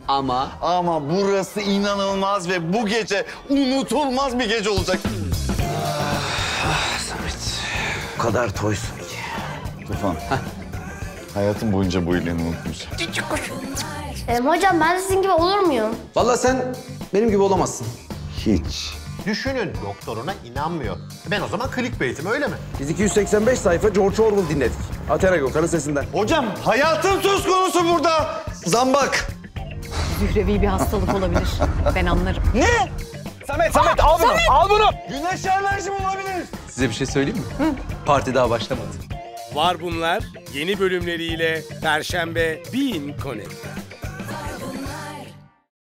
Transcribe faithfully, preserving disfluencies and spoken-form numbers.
Ama... Ama burası inanılmaz ve bu gece unutulmaz bir gece olacak. Ah Samet, o kadar toysun ki. Tufan, hayatım boyunca bu iyiliğini unutmayacağım. Ee, hocam ben de sizin gibi olur muyum? Vallahi sen benim gibi olamazsın. Hiç. Düşünün, doktoruna inanmıyor. Ben o zaman clickbait'im, öyle mi? Biz iki yüz seksen beş sayfa George Orwell dinledik. Atera Gökhan'ın sesinden. Hocam, hayatım söz konusu burada. Zambak. Zührevi bir hastalık olabilir. Ben anlarım. Ne? Samet, Samet al bunu, al bunu. Güneş alerjim olabilir. Size bir şey söyleyeyim mi? Hı. Parti daha başlamadı. Var bunlar yeni bölümleriyle Perşembe Bein Connect'te.